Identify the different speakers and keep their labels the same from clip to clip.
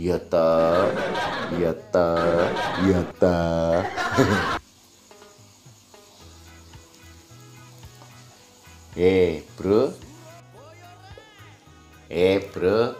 Speaker 1: Iya toh, iya toh, iya toh. Bro, bro,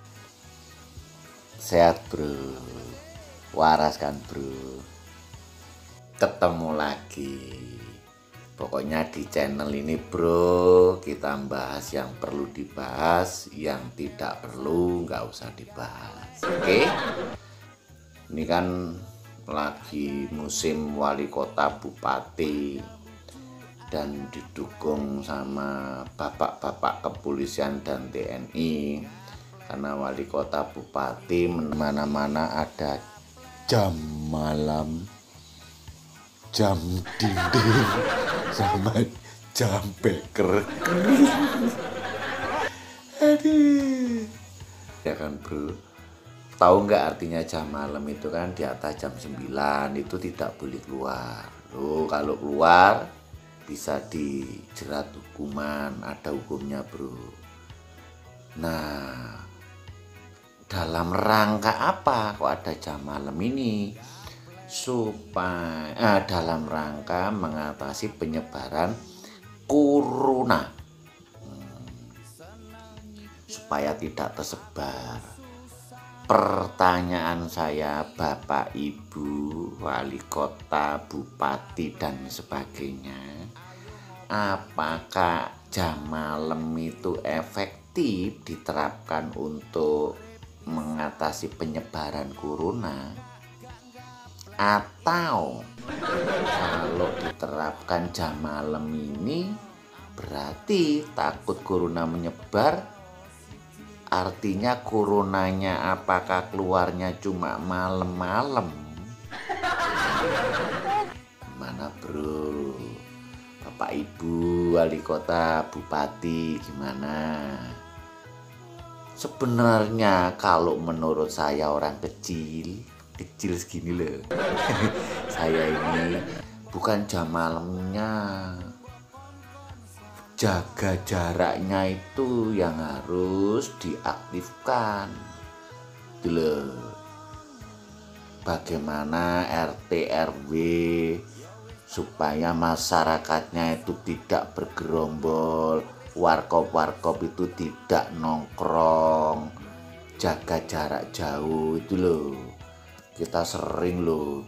Speaker 1: sehat bro, waras kan bro, ketemu lagi. Pokoknya di channel ini bro, kita bahas yang perlu dibahas, yang tidak perlu nggak usah dibahas. Oke? Ini kan lagi musim wali kota bupati dan didukung sama bapak-bapak kepolisian dan TNI. Karena wali kota bupati mana-mana ada jam malam, jam dinding, sama jam beker. Aduh. Ya kan bro, tahu nggak artinya jam malam itu kan di atas jam 9 itu tidak boleh keluar. Loh, kalau keluar bisa dijerat hukuman, ada hukumnya bro. Nah, dalam rangka apa kok ada jam malam ini? Supaya dalam rangka mengatasi penyebaran corona, supaya tidak tersebar. Pertanyaan saya, Bapak Ibu wali kota, bupati dan sebagainya, apakah jam malam itu efektif diterapkan untuk mengatasi penyebaran corona? Atau kalau diterapkan jam malam ini berarti takut corona menyebar, artinya coronanya apakah keluarnya cuma malam-malam? Gimana bro? Bapak Ibu wali kota bupati gimana? Sebenarnya kalau menurut saya orang kecil segini loh. Saya ini bukan jam malamnya, jaga jaraknya itu yang harus diaktifkan. Gitu loh. Bagaimana RT RW supaya masyarakatnya itu tidak bergerombol, warkop itu tidak nongkrong, jaga jarak jauh itu loh. Kita sering loh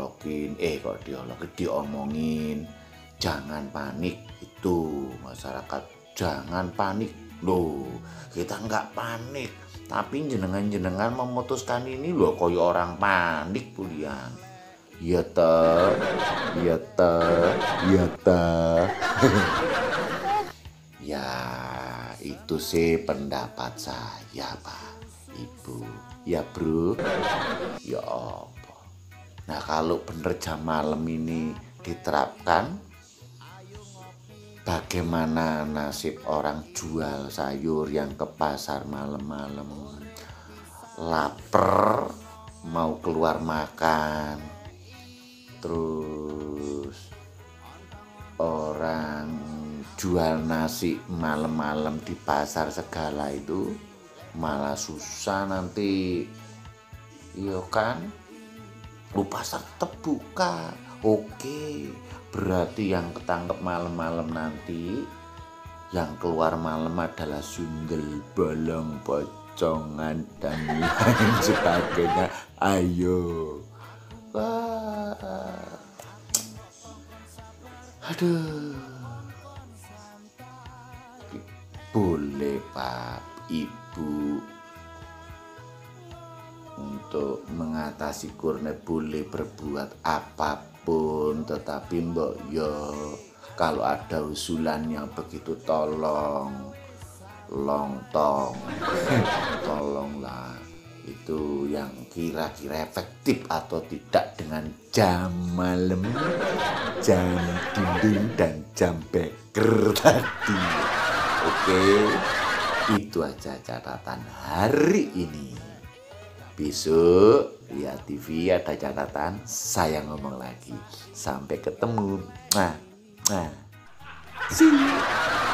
Speaker 1: diomongin, jangan panik itu masyarakat, jangan panik loh. Kita nggak panik, tapi jenengan memutuskan ini loh koyo orang panik pulian. Iya toh, iya toh, iya toh. Ya itu sih pendapat saya Pak Ibu. Ya bro, ya apa. Nah kalau bener jam malam ini diterapkan, bagaimana nasib orang jual sayur yang ke pasar malam-malam, lapar mau keluar makan, terus orang jual nasi malam-malam di pasar segala itu malah susah nanti, iya kan? Pasar tetap buka. Oke, berarti yang ketangkep malam-malam nanti, yang keluar malam adalah sundel bolong, pocongan dan lain sebagainya. Ayo, wah, aduh, boleh Pak Ibu untuk mengatasi corona boleh berbuat apapun, tetapi mbok yo kalau ada usulan yang begitu tolong lontong tolonglah itu yang kira-kira efektif atau tidak dengan jam malam, jam dinding dan jam beker tadi. Oke, itu aja catatan hari ini. Besok lihat TV ada catatan, saya ngomong lagi. Sampai ketemu. See you.